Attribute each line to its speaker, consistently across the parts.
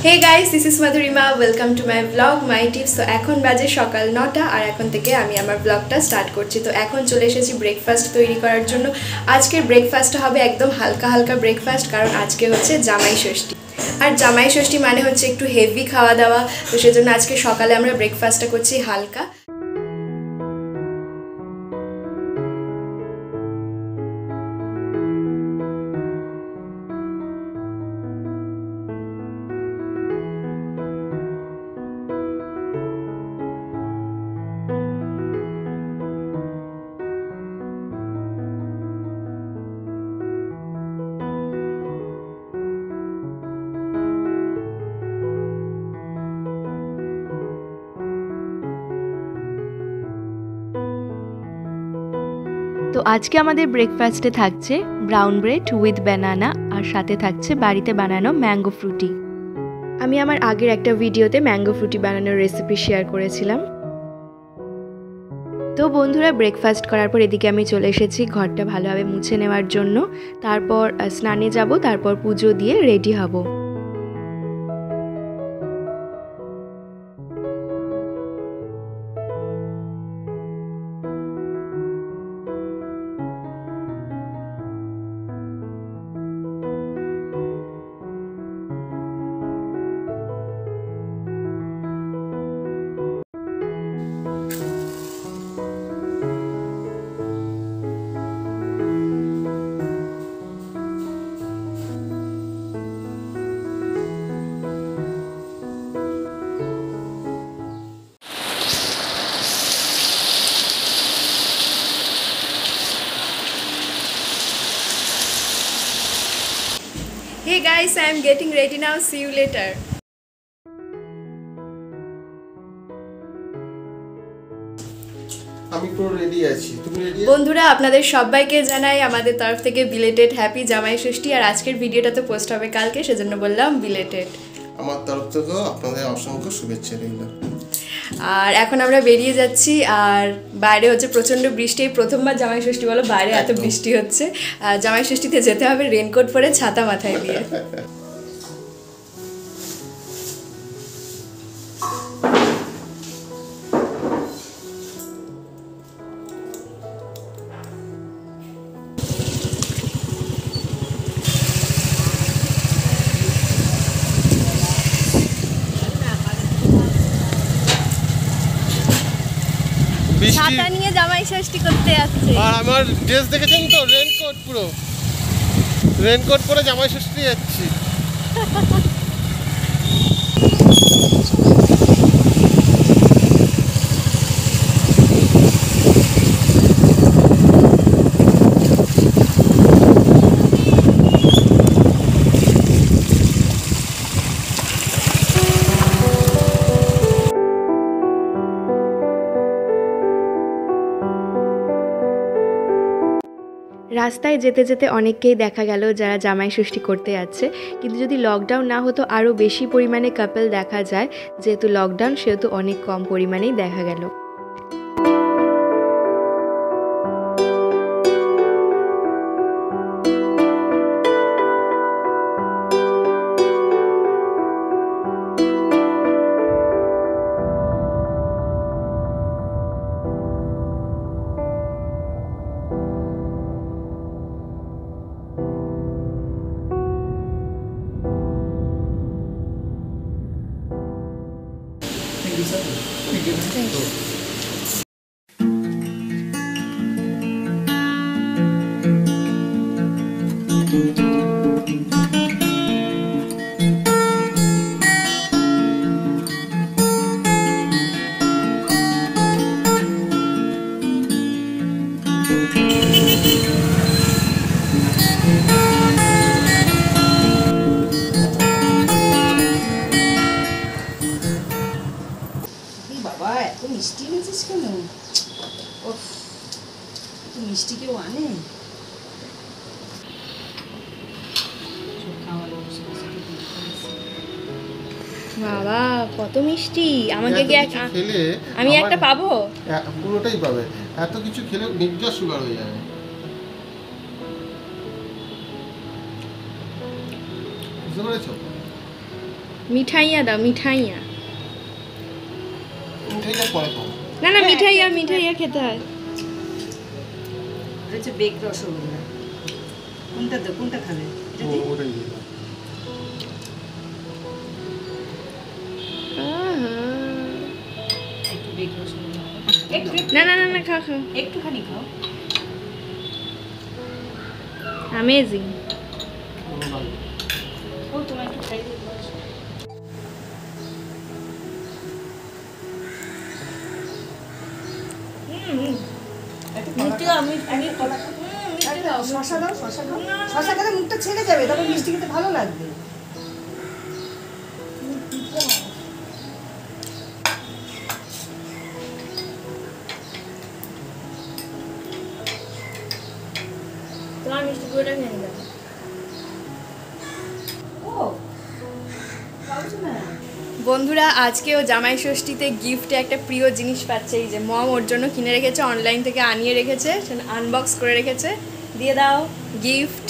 Speaker 1: Hey guys, this is Madhurima. Welcome to my vlog, my tips. So এখন বাজে সকাল 9টা আর এখন থেকে আমি আমার ব্লগটা স্টার্ট করছি। তো এখন চলে এসেছি ব্রেকফাস্ট তৈরি করার জন্য। আজকের ব্রেকফাস্টটা হবে একদম হালকা হালকা ব্রেকফাস্ট, কারণ আজকে হচ্ছে জামাই ষষ্ঠী। আর জামাই ষষ্ঠী মানে হচ্ছে একটু হেভি খাওয়া দাওয়া, তো সেজন্য আজকে সকালে আমরা ব্রেকফাস্টটা করছি হালকা।
Speaker 2: তো আজকে আমাদের ব্রেকফাস্টে থাকছে ব্রাউন ব্রেড উইথ ব্যানানা আর সাথে থাকছে বাড়িতে বানানো ম্যাঙ্গো ফ্রুটি। আমি আমার আগের একটা ভিডিওতে ম্যাঙ্গো ফ্রুটি বানানোর রেসিপি শেয়ার করেছিলাম। তো বন্ধুরা, ব্রেকফাস্ট করার পর এদিকে আমি চলে এসেছি ঘরটা ভালোভাবে মুছে নেওয়ার জন্য। তারপর স্নানে যাব, তারপর পুজো দিয়ে রেডি হব।
Speaker 1: Hey guys, I am getting ready now. See you later.
Speaker 3: আমি পুরো রেডি আছি, তুমি রেডি?
Speaker 1: বন্ধুরা, আপনাদের সবাইকে জানাই আমাদের তরফ থেকে বিলেটেড হ্যাপি জামাই ষষ্ঠী। আর আজকের ভিডিওটা তো পোস্ট হবে কালকে, সেজন্য বললাম বিলেটেড।
Speaker 3: আমার তরফ থেকেও আপনাদের অসংখ্য শুভেচ্ছা রইল।
Speaker 1: আর এখন আমরা বেরিয়ে যাচ্ছি, আর বাইরে হচ্ছে প্রচণ্ড বৃষ্টি। প্রথমবার জামাই ষষ্ঠী বলো, বাইরে এত বৃষ্টি হচ্ছে। জামাই ষষ্ঠীতে যেতে হবে রেনকোট পরে, ছাতা মাথায় দিয়ে। ছাতা নিয়ে জামাই ষষ্ঠী করতে যাচ্ছে।
Speaker 3: আর আমার ড্রেস দেখেছেন তো, রেনকোট, পুরো রেনকোট পরে জামাই ষষ্ঠী যাচ্ছি।
Speaker 2: রাস্তায় যেতে যেতে অনেককেই দেখা গেল যারা জামাই ষষ্ঠী করতে যাচ্ছে, কিন্তু যদি লকডাউন না হতো আরও বেশি পরিমাণে কাপল দেখা যায়। যেহেতু লকডাউন, সেহেতু অনেক কম পরিমাণেই দেখা গেল।
Speaker 4: বাবা, এত মিষ্টি এনেছিস কেন? মিষ্টি কেউ আনে?
Speaker 1: বাবা কত মিষ্টি! আমাকে কি আমি একটা পাবো?
Speaker 3: পুরোটাই পাবে। এত কিছু খেলে নির্জা সুগার হয়ে যাবে। বুঝতে পেরেছো?
Speaker 1: মিঠাইয়া দাও, মিঠাইয়া।
Speaker 3: মিঠাইটা পরে খাও।
Speaker 1: না না, মিঠাইয়া খেতে হয়।
Speaker 4: এটা হচ্ছে বেক রসগোল্লা। কোনটা খাবে? এটা দিই?
Speaker 3: ওটাই দিই।
Speaker 4: একটু বেক রসগোল্লা।
Speaker 1: না, খাও।
Speaker 4: একটুখানি খাও।
Speaker 1: অ্যামেজিং।
Speaker 4: ও তোমার একটু খাই দিই। শশা দাও। শশা খেলে মুখটা ছেড়ে যাবে, তবে মিষ্টি খেতে ভালো লাগবে।
Speaker 1: তোমার মিষ্টি পুরোটা খেয়ে নিলাম। বন্ধুরা, আজকেও জামাই ষষ্ঠীতে গিফটে একটা প্রিয় জিনিস পাচ্ছে। এই যে মম ওর জন্য কিনে রেখেছে, অনলাইন থেকে আনিয়ে রেখেছে, আনবক্স করে রেখেছে। দিয়ে দাও গিফট।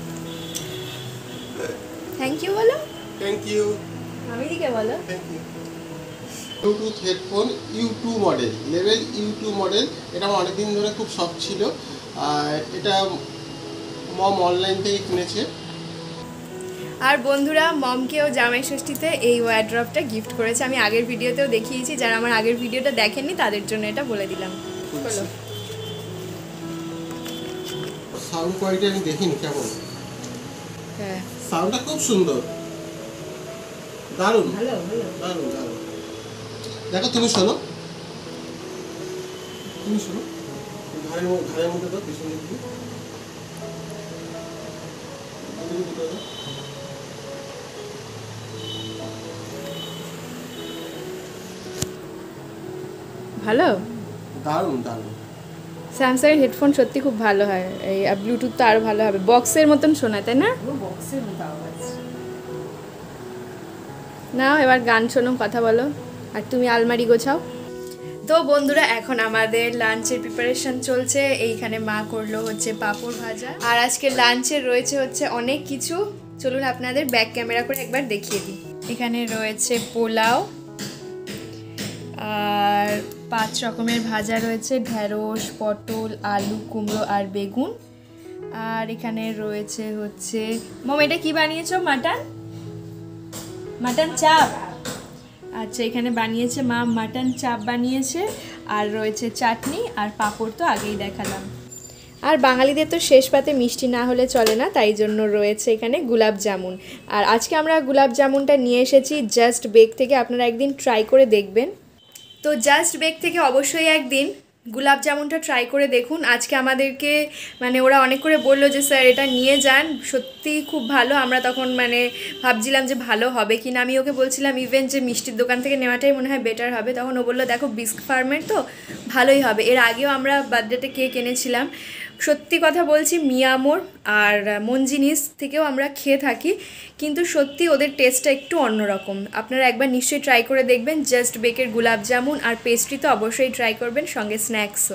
Speaker 1: থ্যাংক ইউ বলো।
Speaker 3: Thank you.
Speaker 1: আমি দিকে বলো।
Speaker 3: Thank you. Bluetooth headphone U2 model, level U2 model. এটা আমার অনেকদিন ধরে খুব শখ ছিল। এটা মম অনলাইন থেকে কিনেছে।
Speaker 1: আর বন্ধুরা, মমকেও জামাই ষষ্ঠীতে এই ওয়ারড্রপটা গিফট করেছে। আমি আগের ভিডিওতেও দেখিয়েছি, যারা আমার আগের ভিডিওটা দেখেননি তাদের জন্য এটা বলে দিলাম। বলো।
Speaker 3: সাউন্ড কোয়ালিটি আমি দেখিনি কেমন।
Speaker 1: হ্যাঁ,
Speaker 3: সাউন্ডটা খুব সুন্দর, দারুণ
Speaker 4: ভালো
Speaker 3: দারুণ দারুণ। দেখো, তুমি শোনো, ঘাড়ের মধ্যে দাও, পিছনে দিকে
Speaker 1: ভালো।
Speaker 3: দারুণ দারুণ।
Speaker 1: স্যামসাংয়ের হেডফোন সত্যি খুব ভালো হয়। এই ব্লুটুথ তো আরও ভালো হবে, বক্সের মতন শোনায়, তাই না?
Speaker 4: পুরো বক্সের মতো আওয়াজ।
Speaker 1: নাও এবার গান শোনো, কথা বলো, আর তুমি আলমারি গোছাও। তো বন্ধুরা, এখন আমাদের লাঞ্চের প্রিপারেশন চলছে। এইখানে মা করলো হচ্ছে পাঁপড় ভাজা, আর আজকে লাঞ্চের রয়েছে হচ্ছে অনেক কিছু। চলুন আপনাদের ব্যাক ক্যামেরা করে একবার দেখিয়ে দিই। এখানে রয়েছে পোলাও, আর 5 রকমের ভাজা রয়েছে, ঢেঁড়স, পটল, আলু, কুমড়ো আর বেগুন। আর এখানে রয়েছে হচ্ছে, মম এটা কি বানিয়েছো? মাটন চাপ। আচ্ছা, এখানে বানিয়েছে মা মাটন চাপ বানিয়েছে, আর রয়েছে চাটনি আর পাঁপড় তো আগেই দেখালাম। আর বাঙালিদের তো শেষ পাতে মিষ্টি না হলে চলে না, তাই জন্য রয়েছে এখানে গুলাব জামুন। আর আজকে আমরা গুলাব জামুনটা নিয়ে এসেছি জাস্ট বেক থেকে, আপনারা একদিন ট্রাই করে দেখবেন। তো জাস্ট বেক থেকে অবশ্যই একদিন গুলাব জামুনটা ট্রাই করে দেখুন। আজকে আমাদেরকে মানে ওরা অনেক করে বললো যে স্যার এটা নিয়ে যান, সত্যি খুব ভালো। আমরা তখন মানে ভাবছিলাম যে ভালো হবে কি না। আমি ওকে বলছিলাম ইভেন যে মিষ্টির দোকান থেকে নেওয়াটাই মনে হয় বেটার হবে। তখন ও বললো দেখো বিস্ক ফার্মের তো ভালোই হবে। এর আগেও আমরা বার্থডেতে কেক এনেছিলাম। সত্যি কথা বলছি, মিয়ামোর আর মঞ্জিনিস থেকেও আমরা খেয়ে থাকি, কিন্তু সত্যি ওদের টেস্টটা একটু অন্যরকম। আপনারা একবার নিশ্চয়ই ট্রাই করে দেখবেন। জাস্ট বেকের গুলাব জামুন আর পেস্ট্রি তো অবশ্যই ট্রাই করবেন, সঙ্গে স্ন্যাক্সও।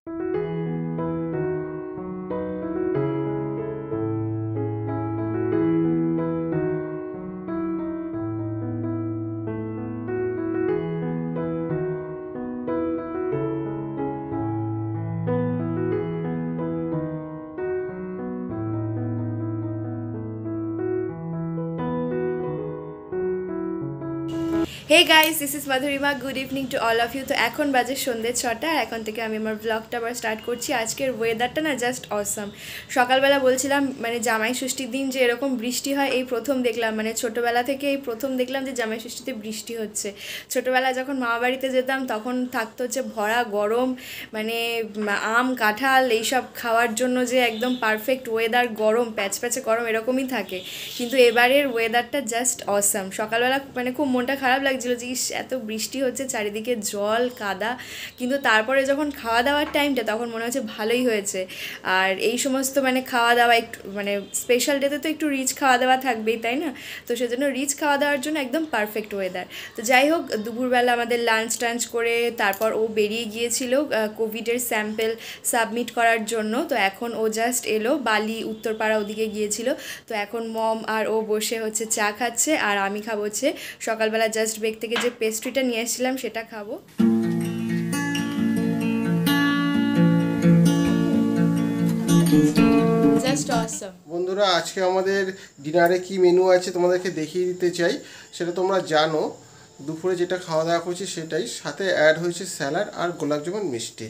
Speaker 1: Hey guys, this is Madhurima. Good evening to all of you. তো এখন বাজে সন্ধ্যে 6টা, আর এখন থেকে আমি আমার ব্লগটা আবার স্টার্ট করছি। আজকের ওয়েদারটা না জাস্ট অসাম। সকালবেলা বলছিলাম মানে জামাই ষষ্ঠীর দিন যে এরকম বৃষ্টি হয় এই প্রথম দেখলাম, মানে ছোটোবেলা থেকে এই প্রথম দেখলাম যে জামাই ষষ্ঠীতে বৃষ্টি হচ্ছে। ছোটোবেলা যখন মামা বাড়িতে যেতাম তখন থাকতো হচ্ছে ভরা গরম, মানে আম কাঁঠাল এইসব খাওয়ার জন্য যে একদম পারফেক্ট ওয়েদার, গরম প্যাচপ্যাচে গরম এরকমই থাকে। কিন্তু এবারের ওয়েদারটা জাস্ট অসাম। সকালবেলা মানে খুব মনটা খারাপ লাগছে লাগছিলো যে ইস এত বৃষ্টি হচ্ছে, চারিদিকে জল কাদা, কিন্তু তারপরে যখন খাওয়া দাওয়ার টাইমটা তখন মনে হচ্ছে ভালোই হয়েছে। আর এই সমস্ত মানে খাওয়া দাওয়া একটু মানে স্পেশাল ডেতে তো একটু রিচ খাওয়া দাওয়া থাকবেই, তাই না? তো সেজন্য রিচ খাওয়া দাওয়ার জন্য একদম পারফেক্ট ওয়েদার। তো যাই হোক, দুপুরবেলা আমাদের লাঞ্চ টাঞ্চ করে তারপর ও বেরিয়ে গিয়েছিল কোভিডের স্যাম্পেল সাবমিট করার জন্য। তো এখন ও জাস্ট এলো, বালি উত্তরপাড়া ওদিকে গিয়েছিল। তো এখন মম আর ও বসে হচ্ছে চা খাচ্ছে, আর আমি খাবো হচ্ছে সকালবেলা জাস্ট বেক থেকে যে পেস্ট্রিটা নিয়ে এসেছিলাম সেটা খাবো। Just awesome.
Speaker 3: বন্ধুরা, আজকে আমাদের ডিনারে কি মেনু আছে তোমাদেরকে দেখিয়ে দিতে চাই। সেটা তোমরা জানো, দুপুরে যেটা খাওয়া দাওয়া করছি সেটাই, সাথে অ্যাড হয়েছে স্যালাড আর গোলাপ জামুন মিষ্টি।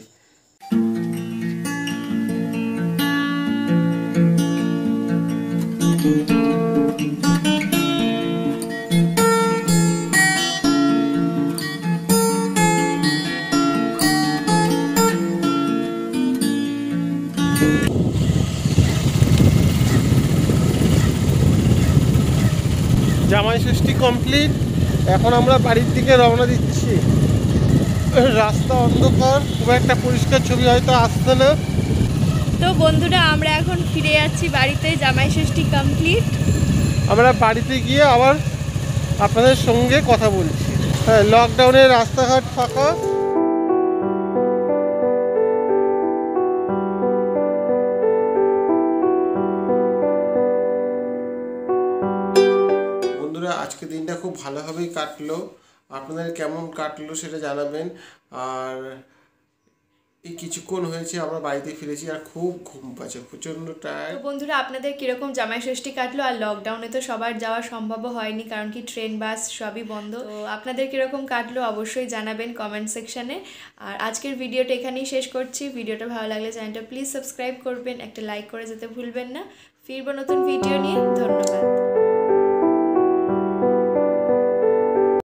Speaker 3: জামাই ষষ্ঠী কমপ্লিট, এখন আমরা বাড়ির দিকে রওনা দিচ্ছি। রাস্তা অন্ধকার, খুব একটা পরিষ্কার ছবি হয়তো আসছে না।
Speaker 1: তো বন্ধুরা, আমরা এখন ফিরে যাচ্ছি বাড়িতে, জামাই ষষ্ঠী কমপ্লিট।
Speaker 3: আমরা বাড়িতে গিয়ে আবার আপনাদের সঙ্গে কথা বলছি। হ্যাঁ, লকডাউনের রাস্তাঘাট ফাঁকা। বন্ধুরা, আজকে দিনটা খুব ভালোভাবেই কাটলো। আপনাদের কেমন কাটলো সেটা জানাবেন। আর এই কিছুক্ষণ হয়েছে আমরা বাড়িতে ফিরেছি, আর খুব ঘুম পাচ্ছে, প্রচণ্ড টায়ার্ড।
Speaker 1: তো বন্ধুরা, আপনাদের কীরকম জামাই ষষ্ঠী কাটলো? আর লকডাউনে তো সবার যাওয়া সম্ভব হয়নি, কারণ কি ট্রেন বাস সবই বন্ধ। তো আপনাদের কীরকম কাটলো অবশ্যই জানাবেন কমেন্ট সেকশানে। আর আজকের ভিডিওটা এখানেই শেষ করছি। ভিডিওটা ভালো লাগলে চ্যানেলটা প্লিজ সাবস্ক্রাইব করবেন, একটা লাইক করে যেতে ভুলবেন না। ফিরবো নতুন ভিডিও নিয়ে। ধন্যবাদ।